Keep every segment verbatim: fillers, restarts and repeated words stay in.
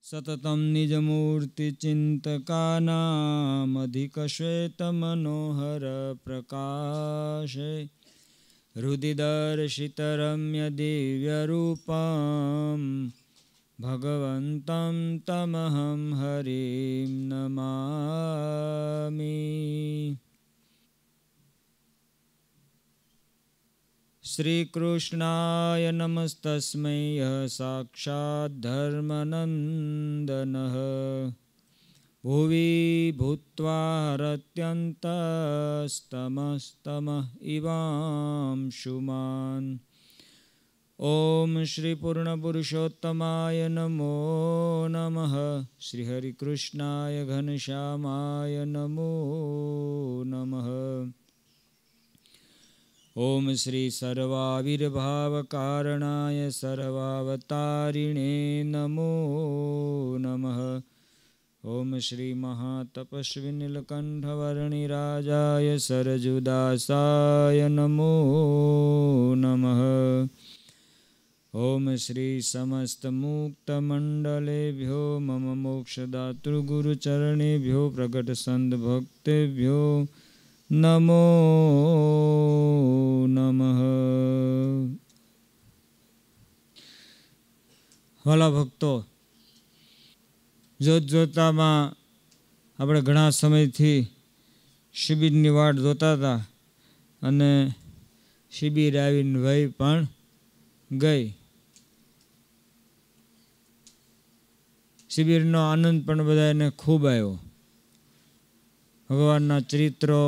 सततं निजमूर्तिचिन्तकानामधिकश्वेतमनोहरप्रकाशे हृदि दर्शितरम्यदिव्यरूपं भगवन्तं तमहं हरिं नमामि। श्रीकृष्णाय नमस्तस्मै यः साक्षात् धर्मनन्दनः भुवि भूत्वा हरत्यन्तस्तमस्तमः इवांशुमान्। ॐ श्रीपूर्णपुरुषोत्तमाय नमो नमः। श्रीहरिकृष्णाय घनश्यामाय नमो नमः। ओम श्री सर्वाविर्भावकारणाय सर्वावतारिणे नमो नमः। ओम श्री महातपस्वी नीलकंठवर्णिराजाय सरजुदासाय नमो नमः। ओम श्री समस्तमुक्तमण्डलेभ्यो मम मोक्षदातृगुरुचरणेभ्यो प्रकटसन्धभक्तेभ्यो नमो नमः। વાલા ભક્તો, જોત જોતામાં આપણે ઘણા સમયથી શિબિરની વાટ જોતા હતા અને શિબિર આવીને વહી પણ ગઈ. શિબિરનો આનંદ પણ બધાને ખૂબ આવ્યો. ભગવાનના ચરિત્રો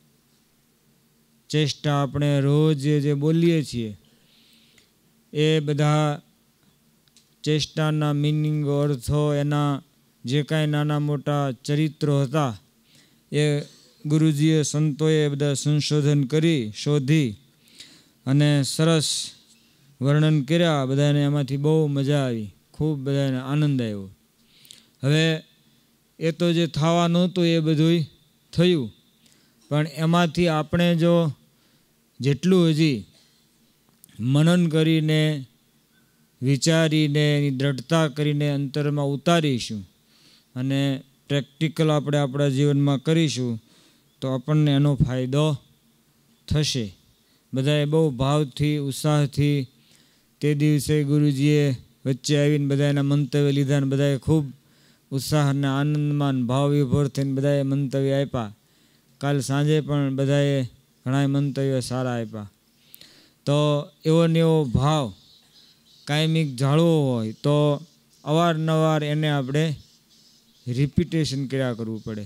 ચેષ્ટા આપણે રોજ જે બોલીએ છીએ એ બધા ચેષ્ટાના મિનિંગો, અર્થો, એના જે કાંઈ નાના મોટા ચરિત્રો હતા એ ગુરુજીએ, સંતોએ બધા સંશોધન કરી શોધી અને સરસ વર્ણન કર્યા. બધાને એમાંથી બહુ મજા આવી, ખૂબ બધાને આનંદ આવ્યો. હવે એ તો જે થવાનું હતું એ બધું થયું, પણ એમાંથી આપણે જો જેટલું હજી મનન કરીને, વિચારીને, એની દ્રઢતા કરીને અંતરમાં ઉતારીશું અને પ્રેક્ટિકલ આપણે આપણા જીવનમાં કરીશું તો આપણને એનો ફાયદો થશે. બધાએ બહુ ભાવથી, ઉત્સાહથી તે દિવસે ગુરુજીએ વચ્ચે આવીને બધા એના મંતવ્ય લીધા અને બધાએ ખૂબ ઉત્સાહ અને આનંદમાં ભાવ વિભોર થઈને બધાએ મંતવ્ય આપ્યા. કાલ સાંજે પણ બધાએ ઘણા મંતવ્યો સારા આપ્યા. તો એવો ને એવો ભાવ કાયમિક જાળવો હોય તો અવારનવાર એને આપણે રિપીટેશન કર્યા કરવું પડે.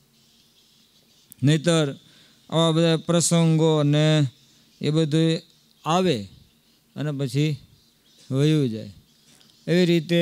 નહીતર આવા બધા પ્રસંગો ને એ બધું આવે અને પછી વયું જાય. એવી રીતે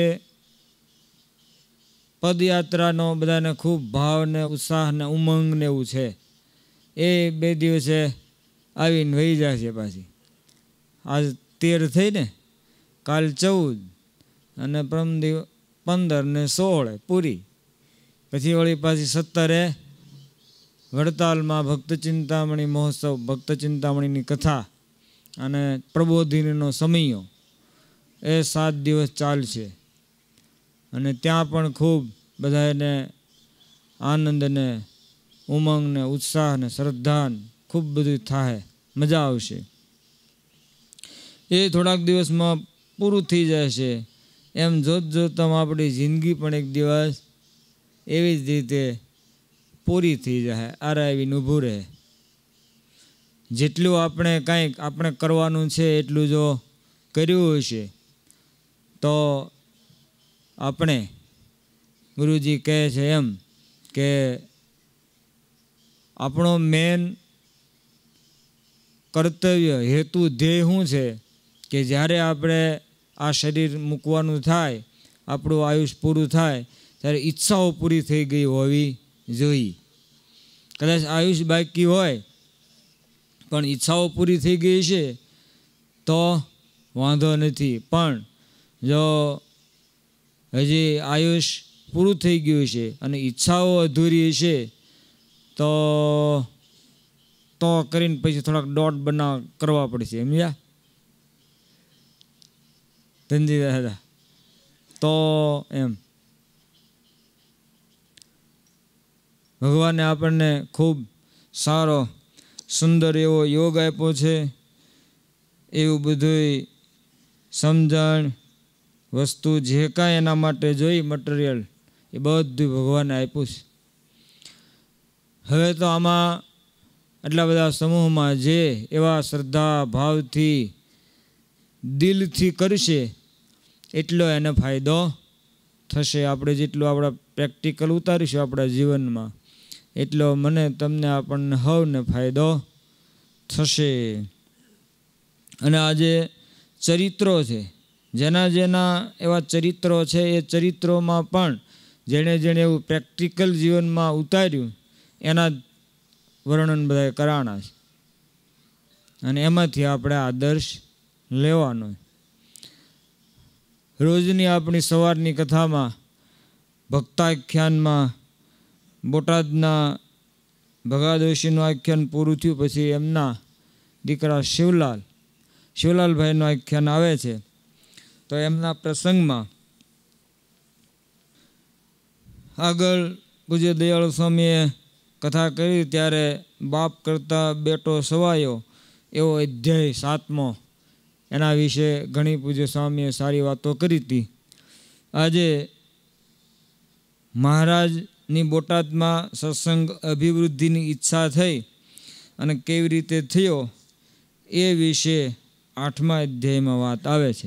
પદયાત્રાનો બધાને ખૂબ ભાવ ને ઉત્સાહ ને ઉમંગ ને એવું છે. એ બે દિવસે આવીને વહી જશે. પાછી આજ તેર થઈ ને, કાલ ચૌદ અને પરમ દિવસ પંદર ને સોળ પૂરી. પછી વળી પાછી સત્તરે વડતાલમાં ભક્ત ચિંતામણી મહોત્સવ, ભક્ત ચિંતામણીની કથા અને પ્રબોધિનીનો સમયો, એ સાત દિવસ ચાલશે. અને ત્યાં પણ ખૂબ બધાને આનંદ ને ઉમંગ ને ઉત્સાહ ને શ્રદ્ધા ખૂબ બધું થાય, મજા આવશે. એ થોડાક દિવસમાં પૂરું થઈ જશે. એમ જોત જોતામાં આપણી જિંદગી પણ એક દિવસ એવી જ રીતે પૂરી થઈ જાય, આરા આવીને ઊભું રહે. જેટલું આપણે કાંઈક આપણે કરવાનું છે એટલું જો કર્યું હશે તો આપણે, ગુરુજી કહે છે એમ કે આપણો મેન કર્તવ્ય, હેતુ, ધ્યેય શું છે કે જ્યારે આપણે આ શરીર મૂકવાનું થાય, આપણું આયુષ પૂરું થાય ત્યારે ઈચ્છાઓ પૂરી થઈ ગઈ હોવી જોઈએ. કદાચ આયુષ બાકી હોય પણ ઈચ્છાઓ પૂરી થઈ ગઈ છે તો વાંધો નથી. પણ જો હજી આયુષ પૂરું થઈ ગયું છે અને ઈચ્છાઓ અધૂરી છે તો તો કરીને પછી થોડાક દોટ બનાવ કરવા પડશે. સમજ્યા ધનજી દાદા? તો એમ ભગવાને આપણને ખૂબ સારો સુંદર એવો યોગ આપ્યો છે. એવું બધું સમજણ વસ્તુ જે કાંઈ એના માટે જોઈ મટીરિયલ એ બધું ભગવાને આપ્યું છે. હવે તો આમાં આટલા બધા સમૂહમાં જે એવા શ્રદ્ધા ભાવથી દિલથી કરશે એટલો એને ફાયદો થશે. આપણે જેટલું આપણા પ્રેક્ટિકલ ઉતારીશું આપણા જીવનમાં એટલો મને તમને આપણને હવને ફાયદો થશે. અને આ જે ચરિત્રો છે, જેના જેના એવા ચરિત્રો છે, એ ચરિત્રોમાં પણ જેણે જેણે એવું પ્રેક્ટિકલ જીવનમાં ઉતાર્યું એના વર્ણન બધા કરાણા છે. અને એમાંથી આપણે આદર્શ લેવાનો. રોજની આપણી સવારની કથામાં ભક્તાખ્યાનમાં બોટાદના ભગાદોશીનું આખ્યાન પૂરું થયું પછી એમના દીકરા શિવલાલ શિવલાલભાઈનું આખ્યાન આવે છે. તો એમના પ્રસંગમાં આગળ પૂજ્ય દયાળુ સ્વામીએ કથા કરી ત્યારે બાપ કરતાં બેટો સવાયો એવો અધ્યાય સાતમો એના વિશે ઘણી પૂજ્ય સ્વામીએ સારી વાતો કરી હતી. આજે મહારાજની બોટાદમાં સત્સંગ અભિવૃદ્ધિની ઈચ્છા થઈ અને કેવી રીતે થયો એ વિશે આઠમા અધ્યાયમાં વાત આવે છે.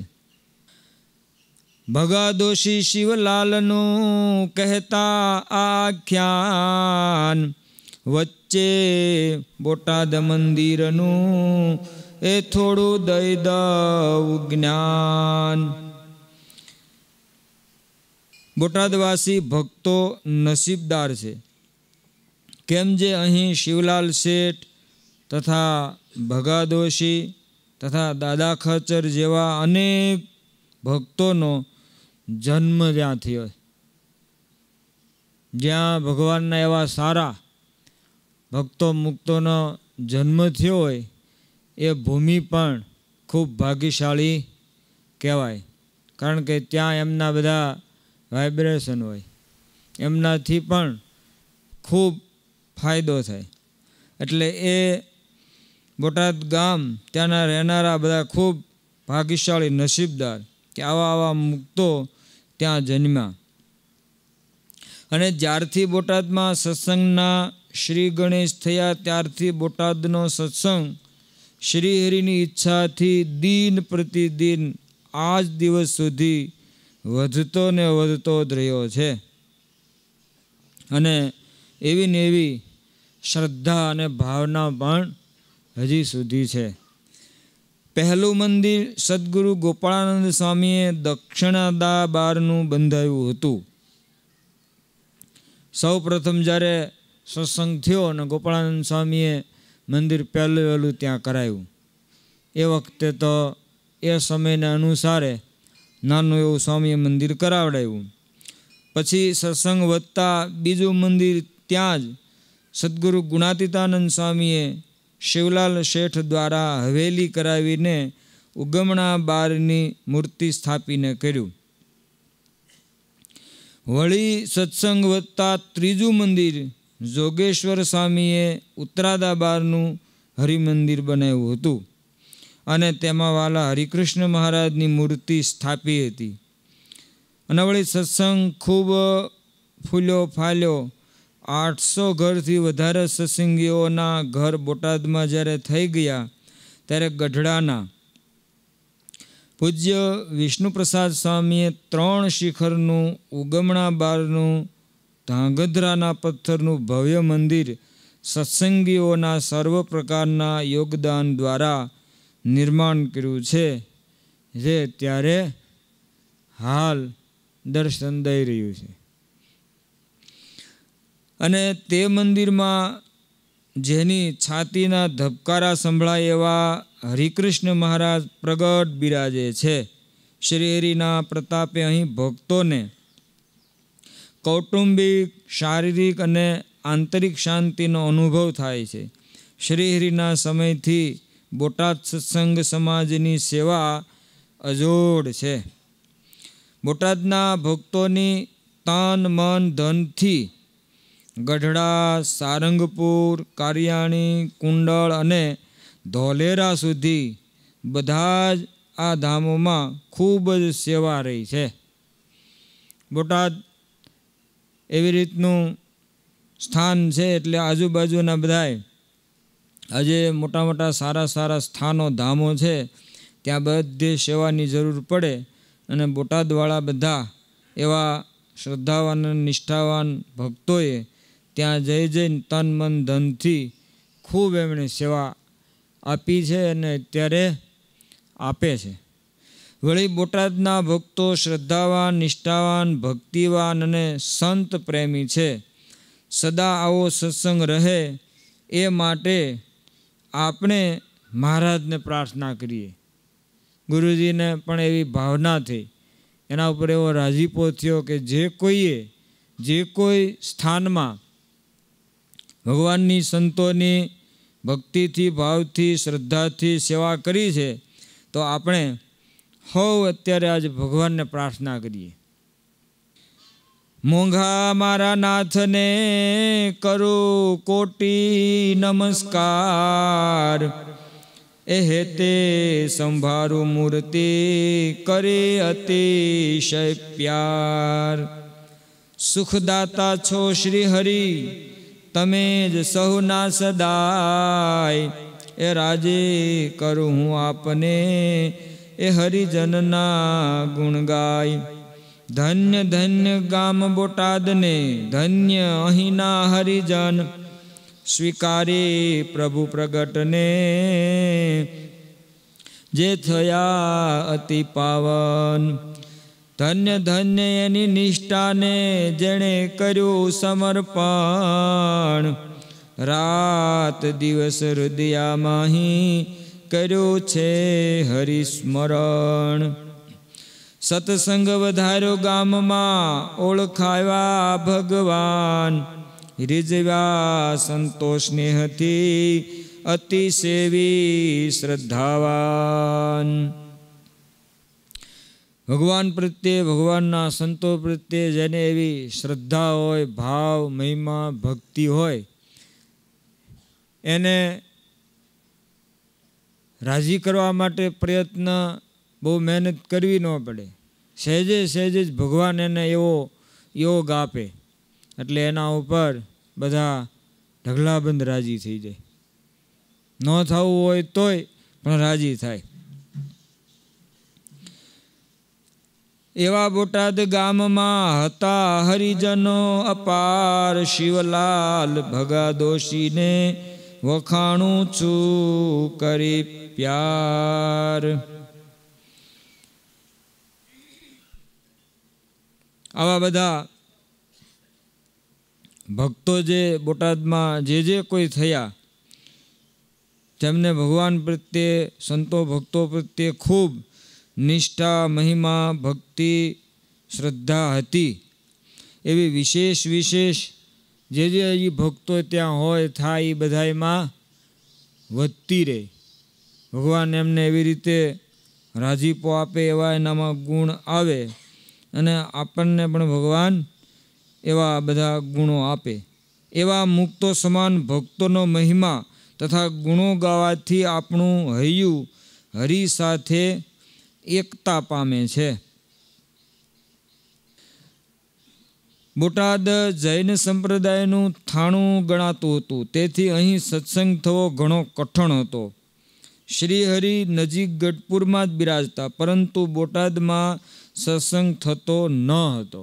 ભગાદોશી શિવલાલનું કહેતા આખ્યાન વચ્ચે બોટાદ મંદિરનું એ થોડું દઈ દઉં જ્ઞાન. બોટાદવાસી ભક્તો નસીબદાર છે. કેમ જે અહીં શિવલાલ શેઠ તથા ભગાદોશી તથા દાદા ખચર જેવા અનેક ભક્તોનો જન્મ જ્યાં થયો, જ્યાં ભગવાનના એવા સારા ભક્તો મુક્તોનો જન્મ થયો હોય એ ભૂમિ પણ ખૂબ ભાગ્યશાળી કહેવાય. કારણ કે ત્યાં એમના બધા વાઇબ્રેશન હોય, એમનાથી પણ ખૂબ ફાયદો થાય. એટલે એ બોટાદ ગામ ત્યાંના રહેનારા બધા ખૂબ ભાગ્યશાળી નસીબદાર કે આવા આવા મુક્તો ત્યાં જન્મ્યા. અને જ્યારથી બોટાદમાં સત્સંગના શ્રી ગણેશ થયા ત્યારથી બોટાદનો સત્સંગ શ્રીહરિની ઈચ્છાથી દિન પ્રતિદિન આજ દિવસ સુધી વધતો ને વધતો જ રહ્યો છે. અને એવી ને એવી શ્રદ્ધા અને ભાવના પણ હજી સુધી છે. પહેલું મંદિર સદગુરુ ગોપાળાનંદ સ્વામીએ દક્ષિણાદા બારનું બંધાવ્યું હતું. સૌ પ્રથમ જ્યારે સત્સંગ થયો અને ગોપાળાનંદ સ્વામીએ મંદિર પહેલું વહેલું ત્યાં કરાયું. એ વખતે તો એ સમયના અનુસારે નાનું એવું સ્વામીએ મંદિર કરાવડાવ્યું. પછી સત્સંગ વધતા બીજું મંદિર ત્યાં જ સદગુરુ ગુણાતીતાનંદ સ્વામીએ શિવલાલ શેઠ દ્વારા હવેલી કરાવીને ઉગમણા બારની મૂર્તિ સ્થાપીને કર્યું. વળી સત્સંગ વધતા ત્રીજું મંદિર જોગેશ્વર સ્વામીએ ઉત્તરાદા બારનું હરિમંદિર બનાવ્યું હતું અને તેમાં વાલા હરિકૃષ્ણ મહારાજની મૂર્તિ સ્થાપી હતી. અને વળી સત્સંગ ખૂબ ફૂલ્યો ફાલ્યો. આઠસો ઘરથી વધારે સત્સંગીઓના ઘર બોટાદમાં જ્યારે થઈ ગયા ત્યારે ગઢડાના પૂજ્ય વિષ્ણુપ્રસાદ સ્વામીએ ત્રણ શિખરનું ઉગમણા બારનું ધાંગધ્રાના પથ્થરનું ભવ્ય મંદિર સત્સંગીઓના સર્વ પ્રકારના યોગદાન દ્વારા નિર્માણ કર્યું છે, જે ત્યારે હાલ દર્શન દઈ રહ્યું છે. અને તે મંદિરમાં જેની છાતીના ધબકારા સંભળાય એવા હરિકૃષ્ણ મહારાજ પ્રગટ બિરાજે છે. શ્રીહરિના પ્રતાપે અહીં ભક્તોને કૌટુંબિક, શારીરિક અને આંતરિક શાંતિનો અનુભવ થાય છે. શ્રીહરિના સમયથી બોટાદ સત્સંગ સમાજની સેવા અજોડ છે. બોટાદના ભક્તોની તન મન ધનથી ગઢડા, સારંગપુર, કારિયાણી, કુંડળ અને ધોલેરા સુધી બધા જ આ ધામોમાં ખૂબ જ સેવા રહી છે. બોટાદ એવી રીતનું સ્થાન છે એટલે આજુબાજુના બધાય આજે મોટા મોટા સારા સારા સ્થાનો ધામો છે ત્યાં બધે સેવાની જરૂર પડે અને બોટાદવાળા બધા એવા શ્રદ્ધાવાન અને નિષ્ઠાવાન ભક્તોએ ત્યાં જઈ જઈને તન મન ધનથી ખૂબ એમણે સેવા આપી છે અને અત્યારે આપે છે. વળી બોટાદના ભક્તો શ્રદ્ધાવાન, નિષ્ઠાવાન, ભક્તિવાન અને સંત પ્રેમી છે. સદા આવો સત્સંગ રહે એ માટે આપણે મહારાજને પ્રાર્થના કરીએ. ગુરુજીને પણ એવી ભાવના થઈ, એના ઉપર એવો રાજીપો થયો કે જે કોઈએ જે કોઈ સ્થાનમાં ભગવાનની સંતોની ભક્તિથી, ભાવથી, શ્રદ્ધાથી સેવા કરી છે તો આપણે હવ અત્યારે આજે ભગવાનને પ્રાર્થના કરીએ. મોંઘા મારા નાથને કરું કોટી નમસ્કાર, એ હેતે સંભારું મૂર્તિ કરે અતિશય પ્યાર. સુખદાતા છો શ્રી હરિ તમે જ સહુના સદાય, એ રાજે કરું હું આપને એ હરિજનના ગુણ ગાય. ધન્ય ધન્ય ગામ બોટાદને ધન્ય અહીંના હરિજન, સ્વીકારે પ્રભુ પ્રગટને જે થયા અતિ પાવન. ધન્ય ધન્ય એની નિષ્ઠાને જેણે કર્યું સમર્પણ, રાત દિવસ હૃદયામાં કર્યું છે હરિસ્મરણ. સત્સંગ વધાર્યો ગામમાં ઓળખાવ્યા ભગવાન, રીઝવ્યા સંતોષ સ્નેહથી અતિ સેવી શ્રદ્ધાવાન. ભગવાન પ્રત્યે, ભગવાનના સંતો પ્રત્યે જેને એવી શ્રદ્ધા હોય, ભાવ, મહિમા, ભક્તિ હોય એને રાજી કરવા માટે પ્રયત્ન બહુ મહેનત કરવી ન પડે. સહેજે સહેજે જ ભગવાન એને એવો યોગ આપે એટલે એના ઉપર બધા ઢગલાબંધ રાજી થઈ જાય. ન થવું હોય તોય પણ રાજી થાય. એવા બોટાદ ગામમાં હતા હરિજનો અપાર, શિવલાલ ભગા દોશીને વખાણું છું કરી પ્યાર. આવા બધા ભક્તો જે બોટાદમાં જે જે કોઈ થયા તેમને ભગવાન પ્રત્યે, સંતો ભક્તો પ્રત્યે ખૂબ નિષ્ઠા, મહિમા, ભક્તિ, શ્રદ્ધા હતી. એવી વિશેષ વિશેષ જે જે એ ભક્તો ત્યાં હોય થાય એ બધામાં વધતી રહે. ભગવાન એમને એવી રીતે રાજીપો આપે, એવા એનામાં ગુણ આવે અને આપણને પણ ભગવાન એવા બધા ગુણો આપે. એવા મુક્તો સમાન ભક્તોનો મહિમા તથા ગુણો ગાવાથી આપણું હૈયું હરિ સાથે એકતા પામે છે. બોટાદ જૈન સંપ્રદાયનું થાણું ગણાતું હતું, તેથી અહીં સત્સંગ થવો ઘણો કઠણ હતો. શ્રીહરિ નજીક ગઢપુરમાં જ બિરાજતા, પરંતુ બોટાદમાં સત્સંગ થતો ન હતો.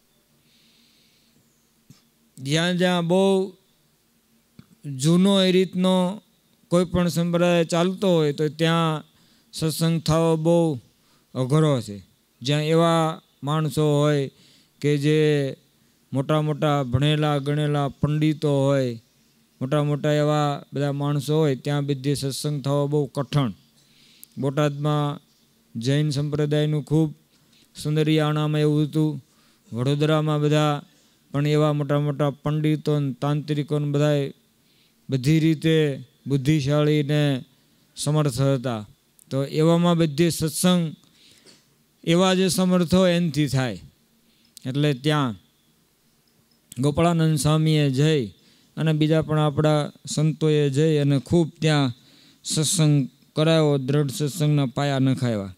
જ્યાં જ્યાં બહુ જૂનો એ રીતનો કોઈ પણ સંપ્રદાય ચાલતો હોય તો ત્યાં સત્સંગ થવો બહુ અઘરો છે. જ્યાં એવા માણસો હોય કે જે મોટા મોટા ભણેલા ગણેલા પંડિતો હોય, મોટા મોટા એવા બધા માણસો હોય ત્યાં બધી સત્સંગ થવો બહુ કઠણ. બોટાદમાં જૈન સંપ્રદાયનું ખૂબ સુંદરિયાણામાં એવું હતું. વડોદરામાં બધા પણ એવા મોટા મોટા પંડિતો તાંત્રિકો બધા બધી રીતે બુદ્ધિશાળી ને સમર્થ હતા. તો એવામાં બધી સત્સંગ એવા જે સમર્થ હોય એનાથી થાય. એટલે ત્યાં ગોપાળાનંદ સ્વામીએ જઈ અને બીજા પણ આપણા સંતોએ જઈ અને ખૂબ ત્યાં સત્સંગ કરાયો, દ્રઢ સત્સંગના પાયા નખાવ્યા.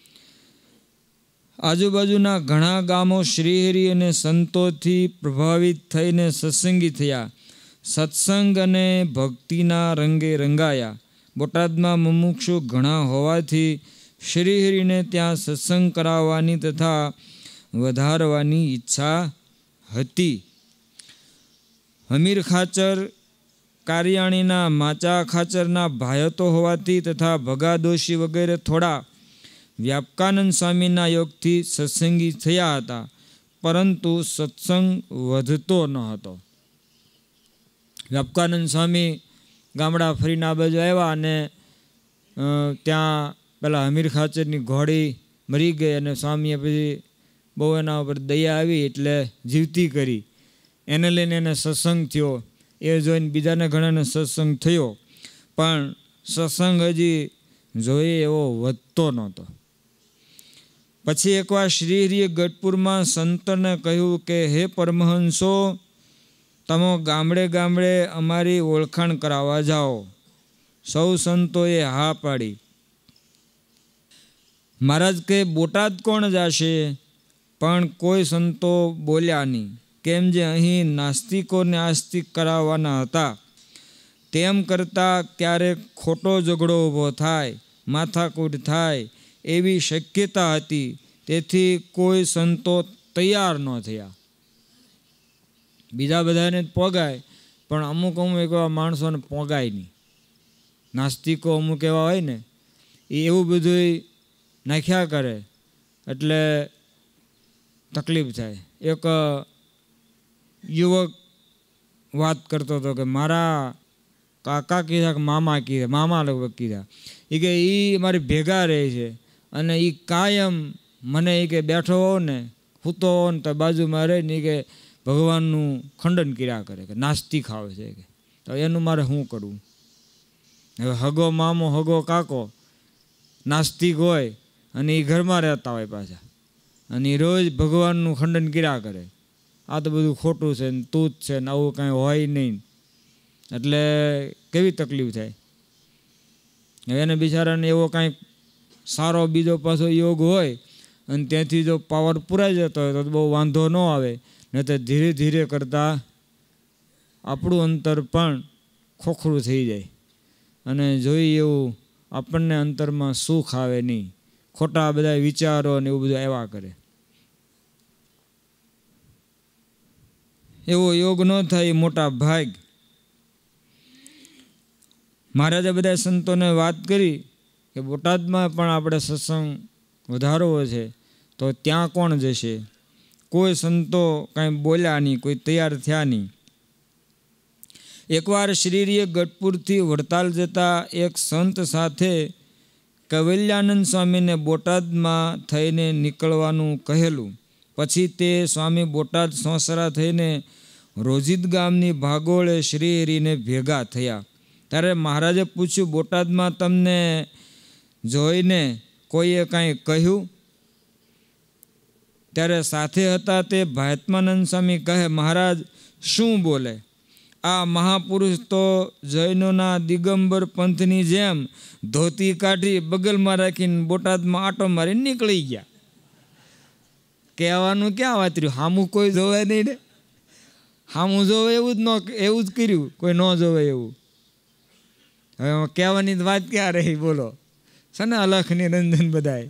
આજુબાજુના ઘણા ગામો શ્રીહરિ અને સંતોથી પ્રભાવિત થઈને સત્સંગી થયા. સત્સંગ અને ભક્તિના રંગે રંગાયા. બોટાદમાં મુમુક્ષુ ઘણા હોવાથી શ્રીહરિને ત્યાં સત્સંગ કરાવવાની તથા વધારવાની ઈચ્છા હતી. હમીર ખાચર કારિયાણીના માચા ખાચરના ભાયતો હોવાથી તથા ભગાદોશી વગેરે થોડા વ્યાપકાનંદ સ્વામીના યોગથી સત્સંગી થયા હતા, પરંતુ સત્સંગ વધતો ન હતો. વ્યાપકાનંદ સ્વામી ગામડા ફરીને આ બાજુ આવ્યા અને ત્યાં પેલા હમીર ખાચરની ઘોડી મરી ગઈ અને સ્વામીએ પછી બહુ એના ઉપર દયા આવી એટલે જીવતી કરી. એને લઈને એને સત્સંગ થયો. એ જોઈને બીજાને ઘણાને સત્સંગ થયો, પણ સત્સંગ હજી જોઈએ એવો વધતો નહોતો. પછી એકવાર શ્રીહરિએ ગઢપુરમાં સંતને કહ્યું કે હે પરમહંસો, તમે ગામડે ગામડે અમારી ઓળખાણ કરાવવા જાઓ. સૌ સંતોએ હા પાડી. મહારાજ કે બોટાદ કોણ જશે? પણ કોઈ સંતો બોલ્યા નહીં. કેમ જે અહીં નાસ્તિકોને આસ્તિક કરાવવાના હતા. તેમ કરતાં ક્યારેક ખોટો ઝઘડો ઊભો થાય, માથાકૂટ થાય એવી શક્યતા હતી. તેથી કોઈ સંતો તૈયાર ન થયા. બીજા બધાને પોગાય, પણ અમુક અમુક એવા માણસોને પોગાય નહીં. નાસ્તિકો અમુક એવા હોય ને, એ એવું બધું નાખ્યા કરે એટલે તકલીફ થાય. એક યુવક વાત કરતો હતો કે મારા કાકા કીધા કે મામા કીધા, મામા લગભગ કીધા, એ કે એ મારી ભેગા રહે છે અને એ કાયમ મને એ કે બેઠો હોવ ને, સૂતો હોવ ને તો બાજુમાં રહીને એ કે ભગવાનનું ખંડન કર્યા કરે, કે નાસ્તિક આવે છે કે. તો એનું મારે શું કરવું? હવે હગો મામો હગો કાકો નાસ્તિક હોય અને એ ઘરમાં રહેતા હોય પાછા, અને એ રોજ ભગવાનનું ખંડન કર્યા કરે. આ તો બધું ખોટું છે ને તું જ છે ને આવું કાંઈ હોય નહીં. એટલે કેવી તકલીફ થાય. એને બિચારાને એવો કાંઈક સારો બીજો પાછો યોગ હોય અને ત્યાંથી જો પાવર પુરાઈ જતો હોય તો બહુ વાંધો ન આવે. નહીં તો ધીરે ધીરે કરતાં આપણું અંતર પણ ખોખરું થઈ જાય અને જોઈએ એવું આપણને અંતરમાં સુખ આવે નહીં. ખોટા બધા વિચારો ને એવું બધું આવ્યા કરે. એવો યોગ ન થાય એ મોટા ભાગ. મહારાજે બધા સંતોને વાત કરી કે બોટાદમાં પણ આપણે સત્સંગ વધારવો છે, તો ત્યાં કોણ જશે? કોઈ સંતો કાંઈ બોલ્યા નહીં, કોઈ તૈયાર થયા નહીં. એકવાર શ્રીહરિએ ગઢપુરથી વડતાલ જતા એક સંત સાથે કૈવલ્યાનંદ સ્વામીને બોટાદમાં થઈને નીકળવાનું કહેલું. પછી તે સ્વામી બોટાદ સોંસરા થઈને રોજિદ ગામની ભાગોળે શ્રીહરિને ભેગા થયા. ત્યારે મહારાજે પૂછ્યું, બોટાદમાં તમને જોઈને કોઈએ કાંઈ કહ્યું? ત્યારે સાથે હતા તે ભાયત્માનંદ સ્વામી કહે, મહારાજ શું બોલે? આ મહાપુરુષ તો જૈનોના દિગંબર પંથની જેમ ધોતી કાઢી બગલમાં રાખીને બોટાદમાં આટો મારીને નીકળી ગયા. કહેવાનું ક્યાં વાત રહ્યું? હામું કોઈ જોવે નહીં ને. હામું જોવે એવું જ ન એવું જ કર્યું, કોઈ ન જોવે એવું. હવે કહેવાની વાત ક્યાં રહી બોલો? છે ને અલખ નિરંજન બધાય.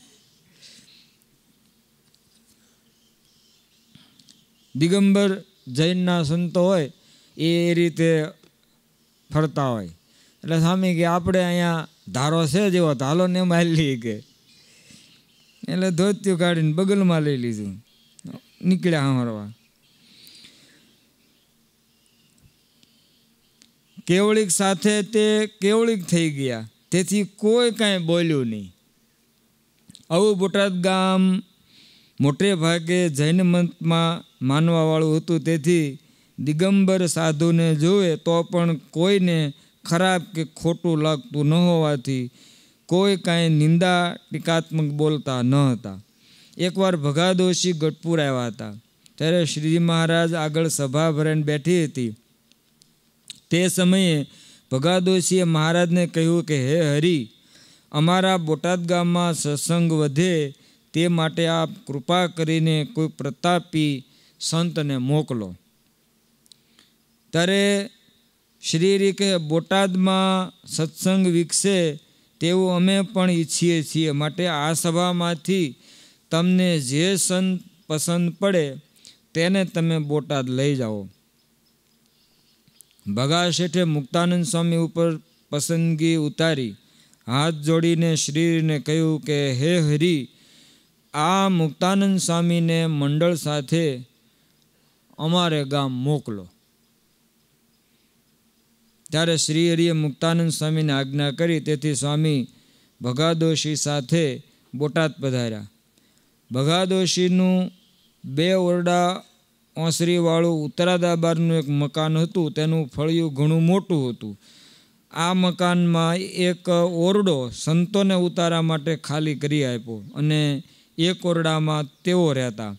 દિગંબર જૈનના સંતો હોય એ રીતે ફરતા હોય એટલે સ્વામી કે આપણે અહીંયા ધારો છે જેવો ધાલો ને એમ હાલી કે. એટલે ધોતિયું કાઢીને બગલમાં લઈ લીધું, નીકળ્યા સાંભળવા. કેવળિક સાથે તે કેવળિક થઈ ગયા, તેથી કોઈ કાંઈ બોલ્યું નહીં. આવું બોટાદ ગામ મોટે ભાગે જૈન મતમાં માનવાવાળું હતું. તેથી દિગંબર સાધુને જોવે તો પણ કોઈને ખરાબ કે ખોટું લાગતું ન હોવાથી કોઈ કાંઈ નિંદા ટીકાત્મક બોલતા ન હતા. એકવાર ભગાદોશી ગઢપુર આવ્યા હતા. ત્યારે શ્રીજી મહારાજ આગળ સભા ભરાઈને બેઠી હતી. તે સમયે ભગાદોશીએ મહારાજને કહ્યું કે હે હરિ, અમારા બોટાદ ગામમાં સત્સંગ વધે તે માટે આપ કૃપા કરીને કોઈ પ્રતાપી સંતને મોકલો. ત્યારે શ્રી કહે બોટાદમાં સત્સંગ વિકસે તેવું અમે પણ ઈચ્છીએ છીએ, માટે આ સભામાંથી તમને જે સંત પસંદ પડે તેને તમે બોટાદ લઈ જાઓ. ભગા શેઠે મુક્તાનંદ સ્વામી ઉપર પસંદગી ઉતારી હાથ જોડીને શ્રીને કહ્યું કે હે હરિ, આ મુક્તાનંદ સ્વામીને મંડળ સાથે અમારે ગામ મોકલો. ત્યારે શ્રી હરિએ મુક્તાનંદ સ્વામીને આજ્ઞા કરી. તેથી સ્વામી ભગાદોશી સાથે બોટાદ પધાર્યા. ભગાદોશીનું બે ઓરડા ઓસરીવાળું ઉત્તરાદાબારનું એક મકાન હતું. તેનું ફળિયું ઘણું મોટું હતું. આ મકાનમાં એક ઓરડો સંતોને ઉતારા માટે ખાલી કરી આપ્યો અને એક ઓરડામાં તેઓ રહેતા.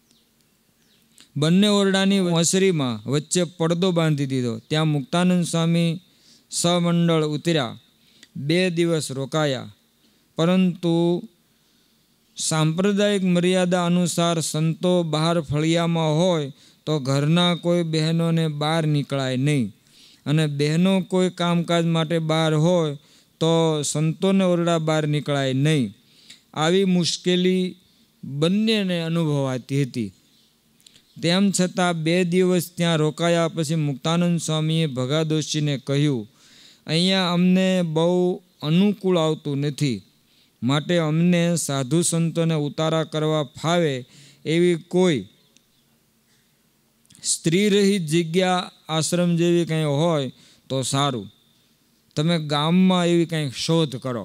બંને ઓરડાની ઓસરીમાં વચ્ચે પડદો બાંધી દીધો. ત્યાં મુક્તાનંદ સ્વામી સમંડળ ઉતર્યા. બે દિવસ રોકાયા. પરંતુ સાંપ્રદાયિક મર્યાદા અનુસાર સંતો બહાર ફળિયામાં હોય તો ઘરના કોઈ બહેનોને બહાર નીકળાય નહીં, અને બહેનો કોઈ કામકાજ માટે બહાર હોય તો સંતોને ઓરડા બહાર નીકળાય નહીં. આવી મુશ્કેલી બંનેને અનુભવાતી હતી. તેમ છતાં બે દિવસ ત્યાં રોકાયા પછી મુક્તાનંદ સ્વામીએ ભગાદોશીને કહ્યું, અહીંયા અમને બહુ અનુકૂળ આવતું નથી, માટે અમને સાધુ સંતોને ઉતારા કરવા ફાવે એવી કોઈ સ્ત્રી રહિત જગ્યા આશ્રમ જેવી કંઈ હોય તો સારું. તમે ગામમાં એવી કંઈક શોધ કરો.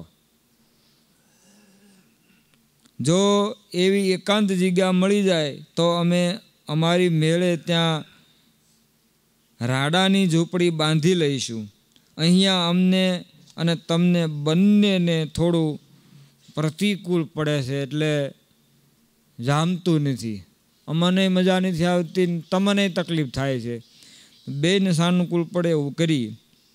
જો એવી એકાંત જગ્યા મળી જાય તો અમે અમારી મેળે ત્યાં રાડાની ઝૂંપડી બાંધી લઈશું. અહીંયા અમને અને તમને બંનેને થોડું પ્રતિકૂળ પડે છે, એટલે જામતું નથી. અમને મજા નથી આવતી, તમને તકલીફ થાય છે. બેને સાનુકૂળ પડે એવું કરીએ.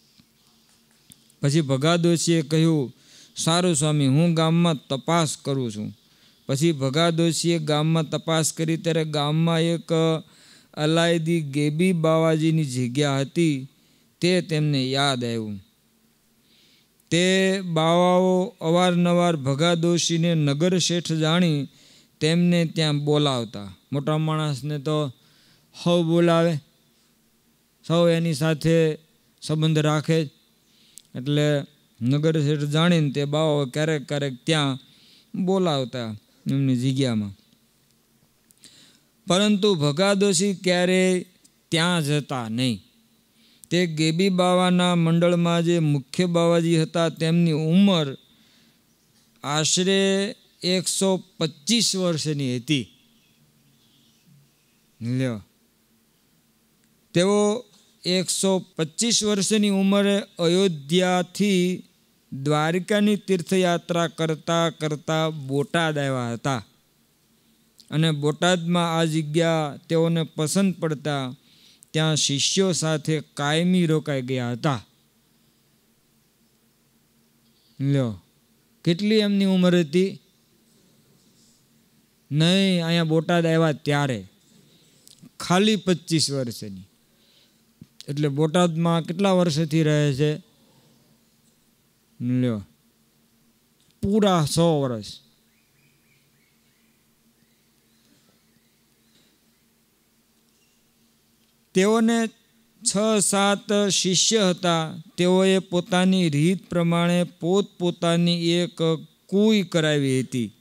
પછી ભગાદોશીએ કહ્યું, સારું સ્વામી, હું ગામમાં તપાસ કરું છું. પછી ભગાદોશીએ ગામમાં તપાસ કરી. ત્યારે ગામમાં એક અલાયદી ગેબી બાવાજીની જગ્યા હતી. તે તેમને યાદ આવ્યું. તે બાવાઓ અવારનવાર ભગાદોશીને નગર શેઠ જાણી તેમને ત્યાં બોલાવતા. મોટા માણસને તો સૌ બોલાવે, સૌ એની સાથે સંબંધ રાખે. એટલે નગર શેઠ જાણીને તે બાવાઓ ક્યારેક ક્યારેક ત્યાં બોલાવતા એમની જગ્યામાં. પરંતુ ભગાદોશી ક્યારેય ત્યાં જતા નહીં. તે ગેબી બાવાના મંડળમાં જે મુખ્ય બાવાજી હતા તેમની ઉંમર આશરે એકસો પચીસ વર્ષની હતી. લ્યો, તેઓ એકસો પચીસ વર્ષની ઉંમરે અયોધ્યાથી દ્વારિકાની તીર્થયાત્રા કરતા કરતા બોટાદ આવ્યા હતા. અને બોટાદમાં આ જગ્યા તેઓને પસંદ પડતા ત્યાં શિષ્યો સાથે કાયમી રોકાઈ ગયા હતા. લ્યો, કેટલી એમની ઉંમર હતી? નહીં, અહીંયા બોટાદ આવ્યા ત્યારે ખાલી પચીસ વર્ષની. એટલે બોટાદમાં કેટલા વર્ષથી રહે છે? લ્યો, પૂરા સો વર્ષ. તેઓને છ સાત શિષ્ય હતા. તેઓએ પોતાની રીત પ્રમાણે પોતપોતાની એક કુઈ કરાવી હતી.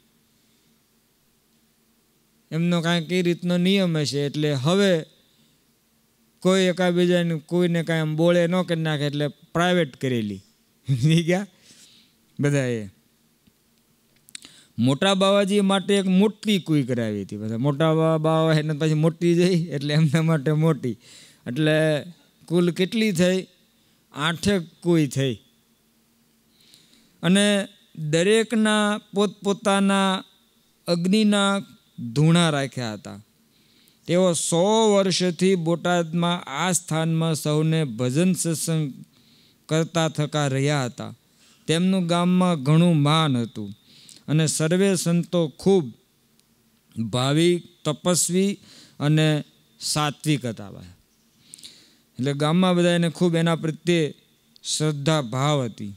એમનો કાંઈક એ રીતનો નિયમ હશે. એટલે હવે કોઈ એકાબીજાને કોઈને કાંઈ આમ બોળે ન કરી નાખે, એટલે પ્રાઇવેટ કરેલી ગયા બધાએ. મોટા બાવાજી માટે એક મોટી કુઈ કરાવી હતી. બધા મોટા બાવા એને પછી મોટી જઈ એટલે એમના માટે મોટી. એટલે કુલ કેટલી થઈ? આઠેક કુઈ થઈ. અને દરેકના પોતપોતાના અગ્નિના ધૂણા રાખ્યા હતા. તેઓ સો વર્ષથી બોટાદમાં આ સ્થાનમાં સૌને ભજન સત્સંગ કરતા થકા રહ્યા હતા. તેમનું ગામમાં ઘણું માન હતું અને સર્વે સંતો ખૂબ ભાવિક, તપસ્વી અને સાત્વિક હતા. એટલે ગામમાં બધાને ખૂબ એના પ્રત્યે શ્રદ્ધા ભાવ હતી.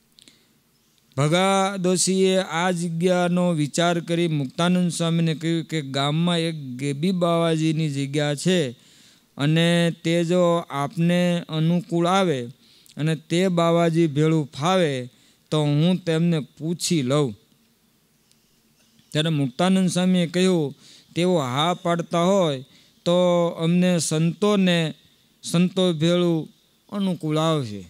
ભગા દોશીએ આ જગ્યાનો વિચાર કરી મુક્તાનંદ સ્વામીને કહ્યું કે ગામમાં એક ગેબી બાવાજીની જગ્યા છે અને તે જો આપને અનુકૂળ આવે અને તે બાવાજી ભેળું ફાવે તો હું તેમને પૂછી લઉં. ત્યારે મુક્તાનંદ સ્વામીએ કહ્યું તેઓ હા પાડતા હોય તો અમને સંતોને સંતો ભેળું અનુકૂળ આવશે,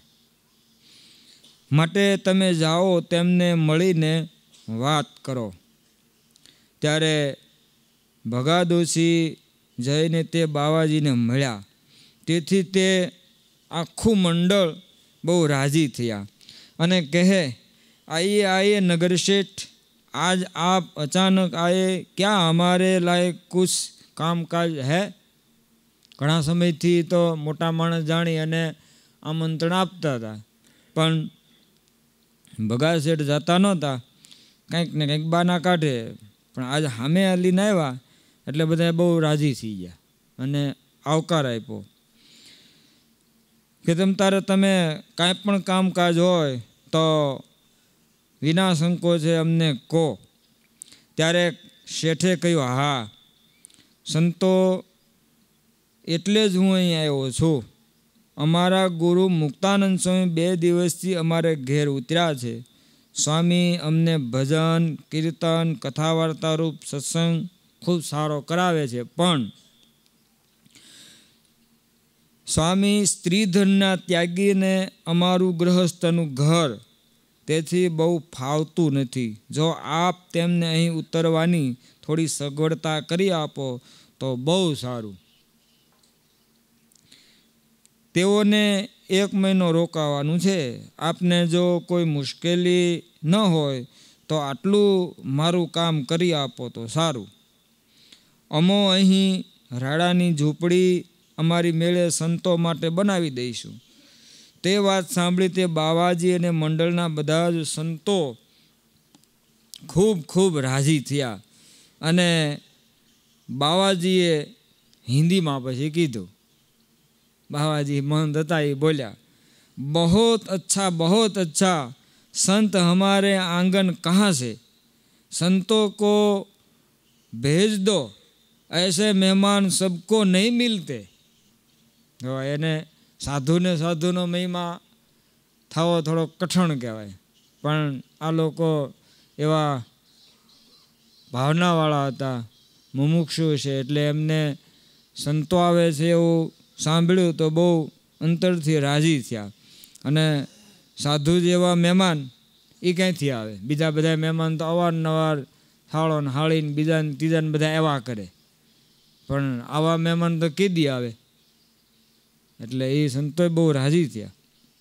માટે તમે જાઓ તેમને મળીને વાત કરો. ત્યારે ભગા દોશી જઈને તે બાવાજીને મળ્યા. તેથી તે આખું મંડળ બહુ રાજી થયા અને કહે, આइए आइए नगर सेठ, आज आप अचानक आए, क्या हमारे लायक कुछ कामकाज है? ઘણા સમયથી તો મોટા માણસ જાણી અને આમંત્રણ આપતા હતા, પણ ભગા શેઠ જતા નહોતા, કંઈક ને કંઈક બાના કાઢે. પણ આજે સામે લઈને આવ્યા એટલે બધા બહુ રાજી થઈ ગયા અને આવકાર આપ્યો કે તમ તારે તમે કાંઈ પણ કામકાજ હોય તો વિના સંકોચે અમને કહો. ત્યારે શેઠે કહ્યું, હા સંતો, એટલે જ હું અહીં આવ્યો છું. અમારા ગુરુ મુક્તાનંદ સ્વામી બે દિવસથી અમારે ઘેર ઉતર્યા છે. સ્વામી અમને ભજન, કીર્તન, કથા વાર્તા રૂપ સત્સંગ ખૂબ સારો કરાવે છે, પણ સ્વામી સ્ત્રીધનના ત્યાગીને અમારું ગૃહસ્થનું ઘર, તેથી બહુ ફાવતું નથી. જો આપ તેમને અહીં ઉતરવાની થોડી સગવડતા કરી આપો તો બહુ સારું. તેઓને એક મહિનો રોકાવાનું છે. આપને જો કોઈ મુશ્કેલી ન હોય તો આટલું મારું કામ કરી આપો તો સારું. અમો અહીં રાડાની ઝૂંપડી અમારી મેળે સંતો માટે બનાવી દઈશું. તે વાત સાંભળી તે બાવાજી અને મંડળના બધા જ સંતો ખૂબ ખૂબ રાજી થયા અને બાવાજીએ હિન્દીમાં પછી કીધું. बाबा जी महंत હતા એ બોલ્યા, बहुत अच्छा बहुत अच्छा, संत हमारे आंगन कहाँ से, संतों को भेज दो, ऐसे मेहमान सबको नहीं मिलते. એને સાધુને સાધુનો મહિમા થવો થોડો કઠણ કહેવાય, પણ આ લોકો એવા ભાવનાવાળા હતા, મુમુક્ષુ છે, એટલે એમને સંતો આવે છે એવું સાંભળ્યું તો બહુ અંતરથી રાજી થયા. અને સાધુ જેવા મહેમાન એ ક્યાંથી આવે? બીજા બધા મહેમાન તો અવારનવાર થાળો ને હાળીને બીજા ત્રીજાને બધા એવા કરે, પણ આવા મહેમાન તો કીધી આવે. એટલે એ સંતો બહુ રાજી થયા.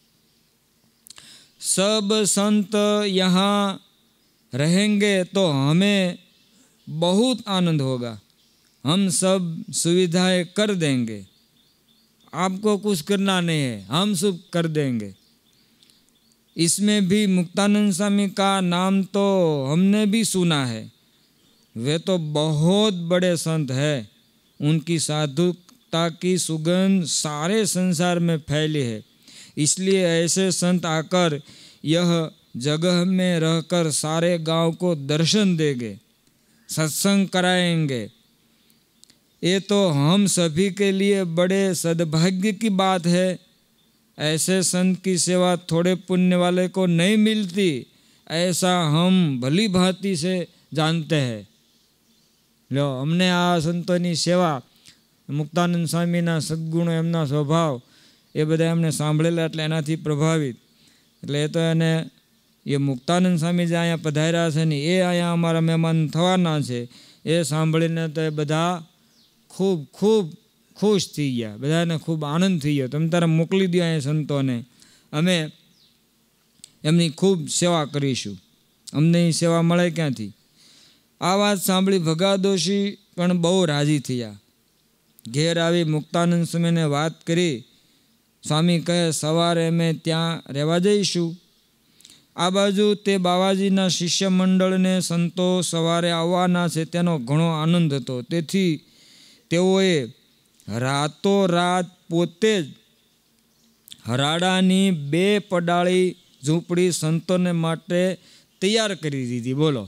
સબ સંત યહાં रहेंगे तो हमें बहुत आनंद होगा, हम सब सुविधाएं कर देंगे, आपको कुछ करना नहीं है, हम सब कर देंगे. इसमें भी मुक्तानंद स्वामी का नाम तो हमने भी सुना है, वे तो बहुत बड़े संत हैं, उनकी साधुता की सुगंध सारे संसार में फैली है, इसलिए ऐसे संत आकर यह जगह में रहकर सारे गांव को दर्शन देंगे, सत्संग कराएंगे. ये तो हम सभी के लिए बड़े सद्भाग्य की बात है. ऐसे संत की सेवा थोड़े पुण्य वाले को नहीं मिलती, ऐसा हम भली भांति से जानते हैं. लो, हमने आ संतोनी सेवा, मुक्तानंद स्वामीना सद्गुणो, एमना स्वभाव એ બધા એમને સાંભળેલા એટલે એનાથી પ્રભાવિત. એટલે એ તો એને એ મુક્તાનંદ સ્વામી જે અહીંયા પધાર્યા છે ને એ અહીંયા અમારા મહેમાન થવાના છે એ સાંભળીને તો એ બધા ખૂબ ખૂબ ખુશ થઈ ગયા, બધાને ખૂબ આનંદ થઈ ગયો. તમે તારે મોકલી દો અહીંયા સંતોને, અમે એમની ખૂબ સેવા કરીશું, અમને એ સેવા મળે ક્યાંથી? આ વાત સાંભળી ભગા દોશી પણ બહુ રાજી થયા ઘેર આવી મુક્તાનંદ સ્વામીને વાત કરી. સ્વામી કહે સવારે અમે ત્યાં રહેવા જઈશું. આ બાજુ તે બાવાજીના શિષ્ય મંડળને સંતો સવારે આવવાના છે તેનો ઘણો આનંદ હતો. તેથી તેઓએ રાતોરાત પોતે જ હરાડાની બે પડાળી ઝૂંપડી સંતોને માટે તૈયાર કરી દીધી. બોલો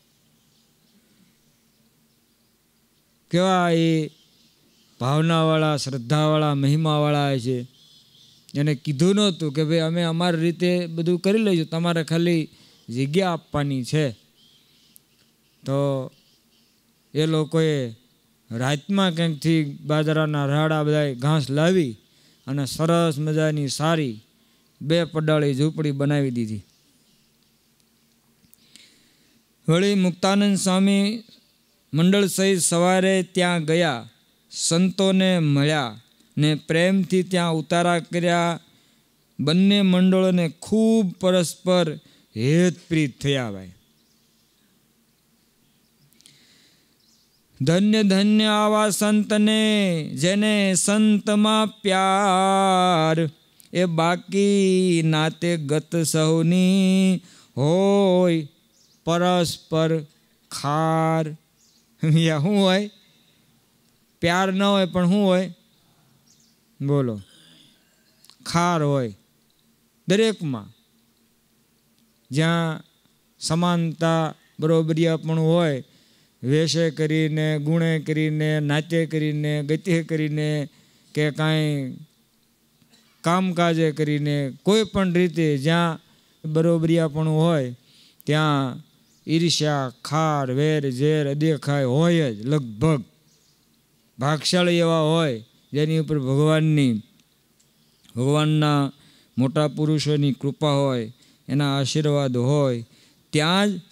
કેવા એ ભાવનાવાળા, શ્રદ્ધાવાળા, મહિમાવાળા છે. એને કીધું નહોતું કે ભાઈ અમે અમારી રીતે બધું કરી લઈશું, તમારે ખાલી જગ્યા આપવાની છે. તો એ લોકોએ રાતમાં ક્યાંકથી બાજરાના રાડા બધા ઘાસ લાવી અને સરસ મજાની સારી બે પડાળી ઝૂંપડી બનાવી દીધી. વળી મુક્તાનંદ સ્વામી મંડળ સહિત સવારે ત્યાં ગયા, સંતોને મળ્યા ને પ્રેમથી ત્યાં ઉતારા કર્યા. બંને મંડળોને ખૂબ પરસ્પર હેતપ્રીત થયા. ભાઈ ધન્ય ધન્ય આવા સંતને જેને સંતમાં પ્યાર, એ બાકી નાતે ગત સૌની હોય પરસ્પર ખાર. શું હોય? પ્યાર ન હોય પણ શું હોય? બોલો ખાર હોય દરેકમાં. જ્યાં સમાનતા બરોબરિયા પણ હોય, વેશે કરીને, ગુણે કરીને, નાચે કરીને, ગતે કરીને કે કાંઈ કામકાજે કરીને, કોઈ પણ રીતે જ્યાં બરોબરિયા પણ હોય ત્યાં ઈર્ષ્યા, ખાર, વેર, ઝેર, અદેખાય હોય જ લગભગ. ભાગશાળી એવા હોય જેની ઉપર ભગવાનની ભગવાનના મોટા પુરુષોની કૃપા હોય, એના આશીર્વાદ હોય, ત્યાં જ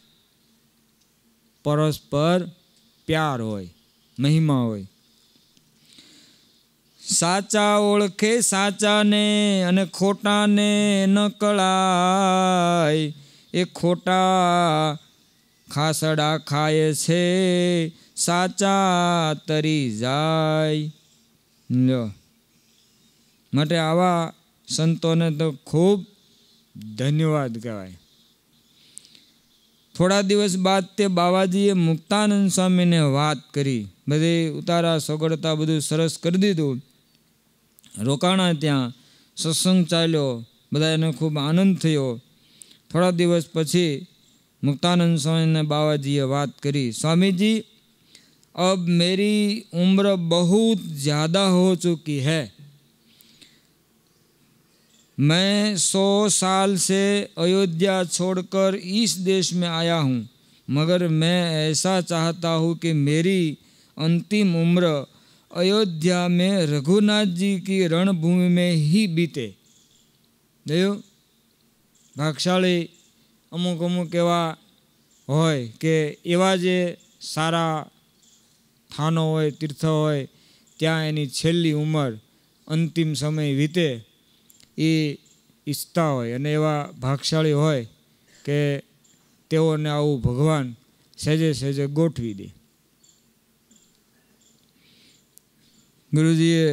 પરસ્પર પ્યાર હોય, મહિમા હોય. સાચા ઓળખે સાચાને અને ખોટાને ન કળાય, એ ખોટા ખાસડા ખાય છે, સાચા તરી જાય. લો માટે આવા સંતોને તો ખૂબ ધન્યવાદ કહેવાય. થોડા દિવસ બાદ તે બાવાજીએ મુક્તાનંદ સ્વામીને વાત કરી. બધી ઉતારા સોગડતા બધું સરસ કરી દીધું. રોકાણા ત્યાં, સત્સંગ ચાલ્યો, બધા એને ખૂબ આનંદ થયો. થોડા દિવસ પછી मुक्तानंद स्वामी ने बाबा जी ये बात करी, स्वामी जी अब मेरी उम्र बहुत ज़्यादा हो चुकी है, मैं सौ साल से अयोध्या छोड़कर इस देश में आया हूँ, मगर मैं ऐसा चाहता हूँ कि मेरी अंतिम उम्र अयोध्या में रघुनाथ जी की रणभूमि में ही बीते. देखो भागशाली अमुक अमुक एवा होय के एवा जे सारा थानो होय, तीर्थ होय, त्यां एनी छेल्ली उमर अंतिम समय वीते ए ઈચ્છતા હોય અને એવા ભાગશાળી હોય કે તેઓને આવું ભગવાન સહેજે સહેજે ગોઠવી દે. ગુરુજીએ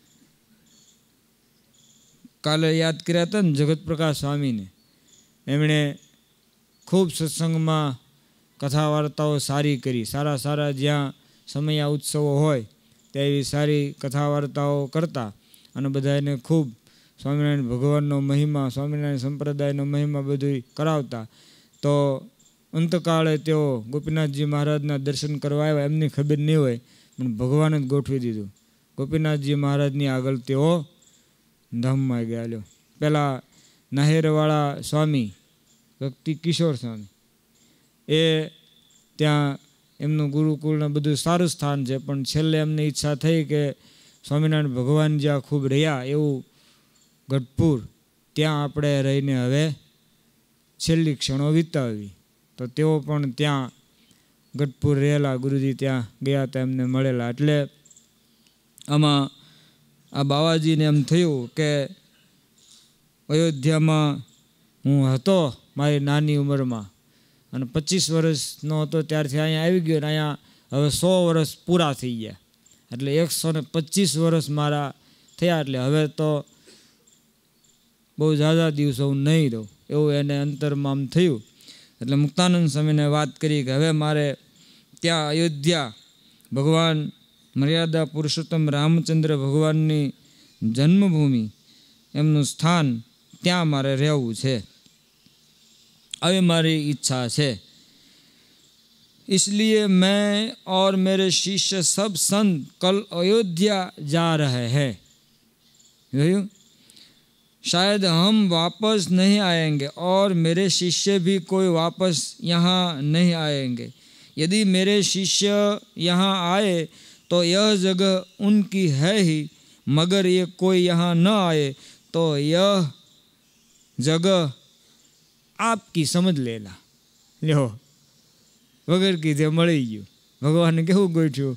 કાલે યાદ કર્યા હતા ને જગત પ્રકાશ સ્વામીને. એમણે ખૂબ સત્સંગમાં કથા વાર્તાઓ સારી કરી. સારા સારા જ્યાં સમયા ઉત્સવો હોય ત્યાં એવી સારી કથા વાર્તાઓ કરતા અને બધાને ખૂબ સ્વામિનારાયણ ભગવાનનો મહિમા, સ્વામિનારાયણ સંપ્રદાયનો મહિમા બધું કરાવતા. તો અંતકાળે તેઓ ગોપીનાથજી મહારાજના દર્શન કરવા આવ્યા. એમની ખબર નહીં હોય પણ ભગવાન જ ગોઠવી દીધું. ગોપીનાથજી મહારાજની આગળ તેઓ ધામમાં ગયા. લ્યો પહેલાં નાહેરવાળા સ્વામી ભક્તિ કિશોર સ્વામી એ ત્યાં એમનું ગુરુકુળને બધું સારું સ્થાન છે, પણ છેલ્લે એમને ઈચ્છા થઈ કે સ્વામિનારાયણ ભગવાન જ્યાં ખૂબ રહ્યા એવું ગઢપુર ત્યાં આપણે રહીને હવે છેલ્લી ક્ષણો વિતાવી. તો તેઓ પણ ત્યાં ગઢપુર રહેલા, ગુરુજી ત્યાં ગયા હતા, એમને મળેલા. એટલે આમાં આ બાવાજીને એમ થયું કે અયોધ્યામાં હું હતો મારી નાની ઉંમરમાં અને પચીસ વર્ષનો હતો ત્યારથી અહીંયા આવી ગયો ને અહીંયા હવે સો વર્ષ પૂરા થઈ ગયા એટલે એકસો ને પચીસ વર્ષ મારા થયા. એટલે હવે તો બહુ ઝાઝા દિવસો હું નહીં રહું એવું એને અંતરમાં આમ થયું. એટલે મુક્તાનંદ સ્વામીને વાત કરી કે હવે મારે ત્યાં અયોધ્યા ભગવાન મર્યાદા પુરુષોત્તમ રામચંદ્ર ભગવાનની જન્મભૂમિ એમનું સ્થાન ત્યાં મારે રહેવું છે, આવી મારી ઈચ્છા છે. इसलिए मैं और मेरे शिष्य सब संत कल अयोध्या जा रहे हैं. शायद हम वापस नहीं आएंगे और मेरे शिष्य भी कोई वापस यहाँ नहीं आएंगे. यदि मेरे शिष्य यहाँ आए तो यह जगह उनकी है ही, मगर ये कोई यहाँ न आए तो यह जगह आपकी समझ लेना. લ્યો વગર કીધે મળી ગયું. ભગવાને કેવું ગોઠ્યું.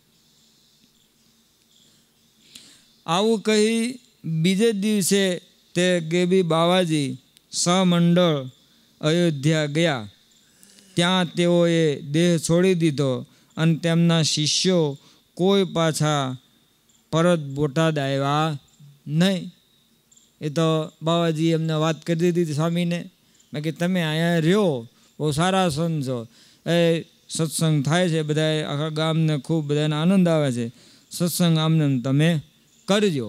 આવું કહી બીજે દિવસે તે ગેબી બાવાજી સમંડળ અયોધ્યા ગયા. ત્યાં તેઓએ દેહ છોડી દીધો અને તેમના શિષ્યો કોઈ પાછા પરત બોટાદ આવ્યા નહીં. એ તો બાવાજી એમને વાત કરી દીધી સ્વામીને, મેં કે તમે અહીંયા રહ્યો, બહુ સારા સંત છો, એ સત્સંગ થાય છે, બધા આખા ગામને ખૂબ બધાને આનંદ આવે છે, સત્સંગ આમને તમે કરજો.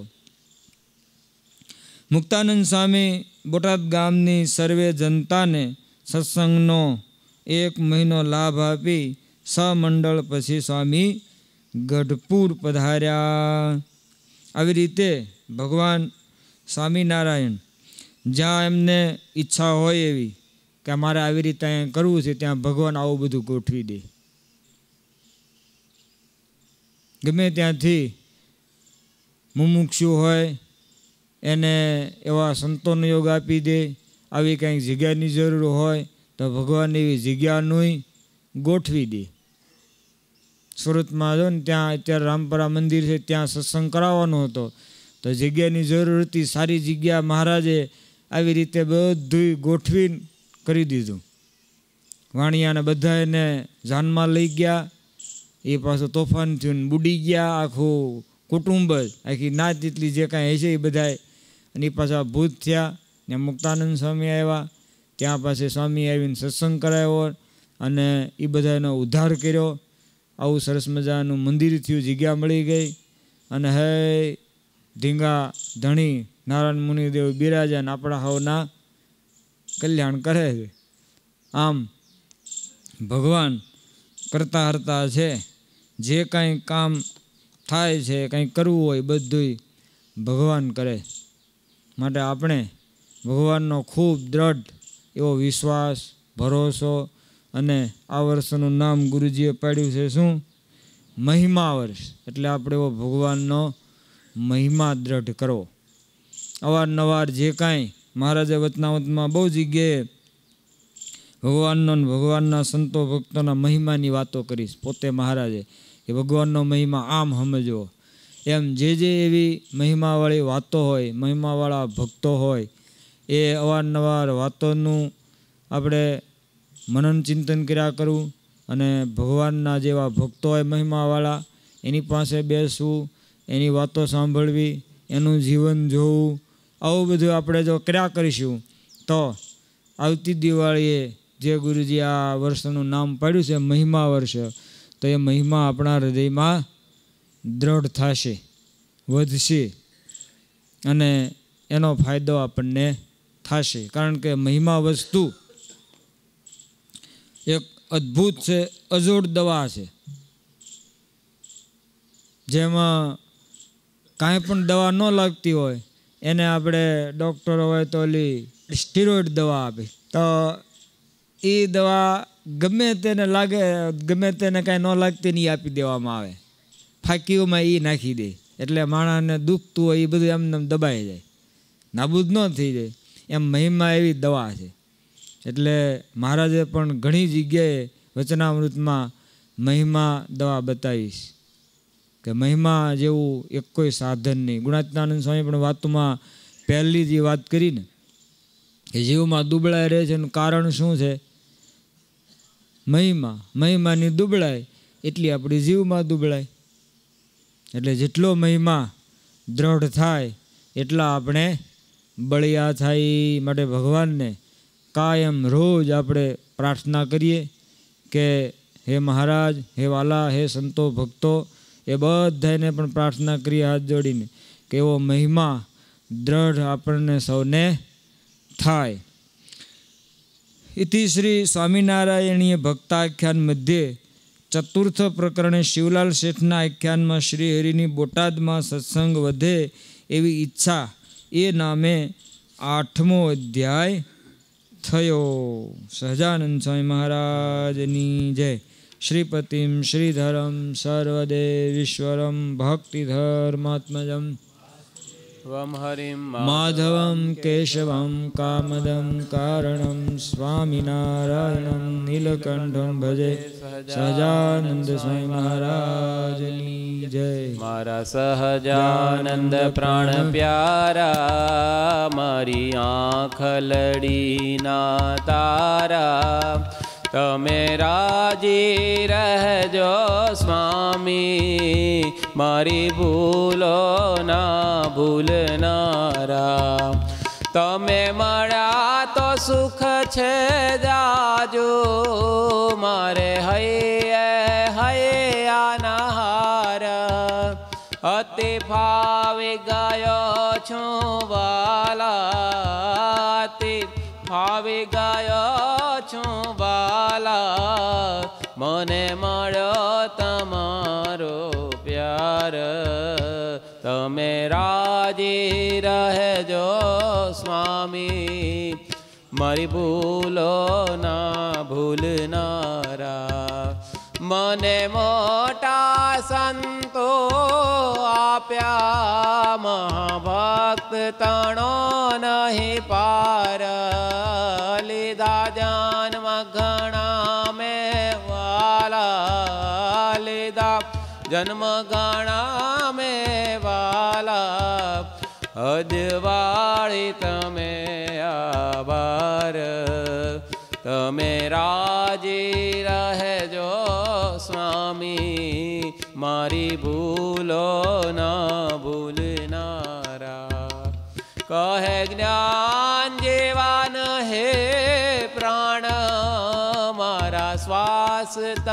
મુક્તાનંદ સ્વામી બોટાદ ગામની સર્વે જનતાને સત્સંગનો એક મહિનો લાભ આપી સમંડળ પછી સ્વામી ગઢપુર પધાર્યા. આવી રીતે ભગવાન સ્વામિનારાયણ જ્યાં એમને ઈચ્છા હોય એવી કે મારે આવી રીતે અહીંયા કરવું છે, ત્યાં ભગવાન આવું બધું ગોઠવી દે. ગમે ત્યાંથી મુમુક્ષુ હોય એને એવા સંતોનો યોગ આપી દે. આવી કંઈક જગ્યાની જરૂર હોય તો ભગવાન એવી જગ્યાનું ગોઠવી દે. સુરતમાં જો ને ત્યાં અત્યારે રામપરા મંદિર છે, ત્યાં સત્સંગ કરાવવાનો હતો તો જગ્યાની જરૂર હતી, સારી જગ્યા મહારાજે આવી રીતે બધું ગોઠવી કરી દીધું. વાણિયાને બધા એને જાનમાં લઈ ગયા, એ પાછું તોફાન થયું, બુડી ગયા આખું કુટુંબ જ, આખી નાત જેટલી જે કાંઈ હશે એ બધાય. અને એ પાછા ભૂત થયા ને મુક્તાનંદ સ્વામી આવ્યા, ત્યાં પાસે સ્વામી આવીને સત્સંગ કરાવ્યો અને એ બધાનો ઉદ્ધાર કર્યો. આવું સરસ મજાનું મંદિર થયું, જગ્યા મળી ગઈ. અને હે ધીંગા ધણી નારાયણ મુનિદેવ બિરાજા ને આપણા હવના કલ્યાણ કરે છે. આમ ભગવાન કરતા હરતા છે, જે કાંઈ કામ થાય છે, કંઈ કરવું હોય બધું ભગવાન કરે. માટે આપણે ભગવાનનો ખૂબ દ્રઢ એવો વિશ્વાસ, ભરોસો. અને આ વર્ષનું નામ ગુરુજીએ પાડ્યું છે શું? મહિમા વર્ષ. એટલે આપણે એવો ભગવાનનો મહિમા દ્રઢ કરવો. અવારનવાર જે કાંઈ મહારાજે વચનાવતમાં બહુ જગ્યાએ ભગવાનનો ભગવાનના સંતો ભક્તોના મહિમાની વાતો કરીશ. પોતે મહારાજે કે ભગવાનનો મહિમા આમ સમજો. એમ જે જે એવી મહિમાવાળી વાતો હોય, મહિમાવાળા ભક્તો હોય, એ અવારનવાર વાતોનું આપણે મનન ચિંતન કર્યા કરવું. અને ભગવાનના જેવા ભક્તો હોય મહિમાવાળા, એની પાસે બેસવું, એની વાતો સાંભળવી, એનું જીવન જોવું. આવું બધું આપણે જો કર્યા કરીશું તો આવતી દિવાળીએ જે ગુરુજી આ વર્ષનું નામ પાડ્યું છે મહિમા વર્ષ, તો એ મહિમા આપણા હૃદયમાં દ્રઢ થશે, વધશે અને એનો ફાયદો આપણને થશે. કારણ કે મહિમા વસ્તુ એક અદ્ભુત છે, અજોડ દવા છે, જેમાં કાંઈ પણ દવા ન લાગતી હોય એને આપણે ડૉક્ટર હોય તો ઓલી સ્ટીરોઇડ દવા આપે, તો એ દવા ગમે તેને લાગે, ગમે તેને કાંઈ ન લાગતી નહીં આપી દેવામાં આવે, ફાંકીઓમાં એ નાખી દે. એટલે માણસને દુખતું હોય એ બધું એમને દબાઈ જાય, નાબૂદ ન થઈ જાય. એમ મહિમા એવી દવા છે. એટલે મહારાજે પણ ઘણી જગ્યાએ વચનામૃતમાં મહિમા દવા બતાવીશ કે મહિમા જેવું એક કોઈ સાધન નહીં. ગુણાતીતાનંદ સ્વામી પણ વાતમાં પહેલી જે વાત કરીને કે જીવમાં દુબળાઈ રહે છે એનું કારણ શું છે? મહિમા. મહિમાની દુબળાઈ એટલી આપણી જીવમાં દુબળાઈ. એટલે જેટલો મહિમા દ્રઢ થાય એટલા આપણે બળિયા થાય. માટે ભગવાનને કાયમ રોજ આપણે પ્રાર્થના કરીએ કે હે મહારાજ, હે વાલા, હે સંતો ભક્તો, એ બધાને પણ પ્રાર્થના કરીએ હાથ જોડીને કે એવો મહિમા દ્રઢ આપણને સૌને થાય. ઇતિ શ્રી સ્વામિનારાયણીય ભક્તાખ્યાન મધ્યે ચતુર્થ પ્રકરણે શિવલાલ શેઠના આખ્યાનમાં શ્રી હરિની બોટાદમાં સત્સંગ વધે એવી ઈચ્છા એ નામે આઠમો અધ્યાય થયો. સહજાનંદ સ્વામી મહારાજની જય. શ્રીપતિમ શ્રીધરમ સર્વદેવીશ્વરમ ભક્તિધર્માત્મજમ વમ હરિમ માધવમ કેશવમ કામદમ કારણમ સ્વામિનારાયણમ નીલકંઠમ ભજે. સહજાનંદ સ્વામી મહારાજની જય. મારા સહજાનંદ પ્રાણ પ્યારા, મારી આંખ લડીના તારા, તમે રાજી રહેજો સ્વામી, મારી ભૂલો ના ભૂલનારા. તમે મળ્યા તો સુખ છે જાજો, મારે હૈયે હૈયાના હાર. અતિ ફાવી ગયો છું વાલા, અતિ ફાવી ગયો છું વાલા, મને મળ્યો તમારો પ્યાર. તમે રાજી રહેજો સ્વામી, મારી ભૂલો ના ભૂલનારા. મને મોટા સંતો આપ્યા, મહાભક્ત તણો નહીં પાર. લીધા જન્મ ઘણા મેં વાલા, લીધા જન્મ ઘણા મેં વાલા. અજવાળી તમે આભાર, તમે રાજી રહેજો સ્વામી, મારી ભૂલો ના ભૂલનારા. કહે જ્ઞાન જીવાન હે પ્રાણ, મારા શ્વાસ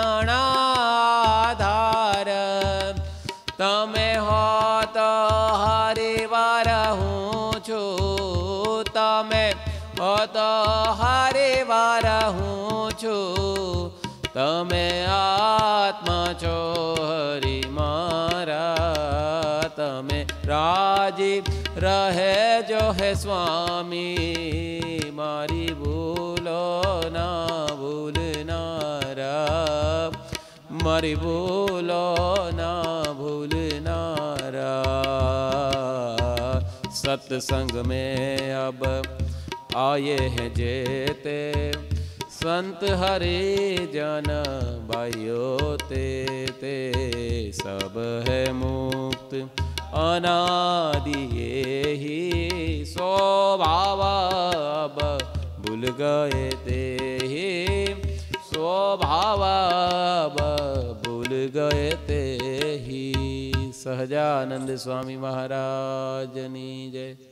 તણાધાર. તમે હો તો હરિવાર હું છું, તમે હો તો હરિવાર હું છું. તમે આત્મા છો હરિ મારા, તમે રાજી રહેજો હે સ્વામી, મારી ભૂલો ના ભૂલનારા, મારી ભૂલો ના ભૂલનારા. सत्संग में अब आए हैं जेते संत हरे जन भाइयों ते ते सब है मुक्त अनादि ही स्वभाव अब भूल गए ते ही स्वभाव अब भूल गए ते ही। सहजानंद स्वामी महाराज ની જય।